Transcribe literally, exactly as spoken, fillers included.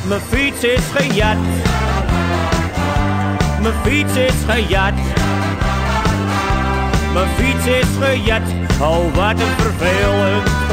Mijn fiets is gejat. Mijn fiets is gejat. Mijn fiets is gejat. Oh, wat een vervelend